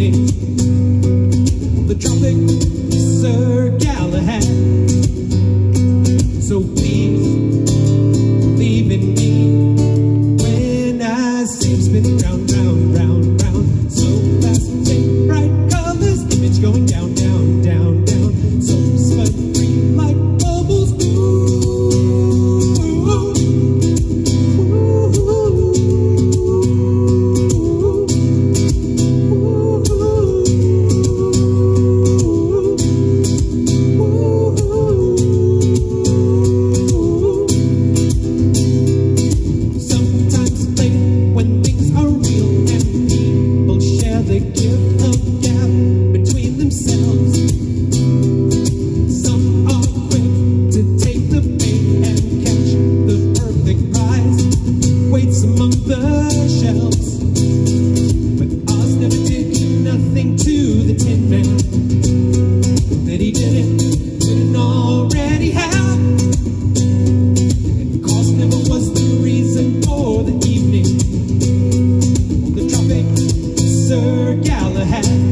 evening. The tropic Sir Galahad. So please believe in me when I say I'm spinning round, round, round, round. So fast, take bright colors, image going down, down, down, down. So smut-free like bubbles. Among the shelves, but Oz never did nothing to the Tin Man that he didn't already have, and cost never was the reason for the evening on the tropic Sir Galahad.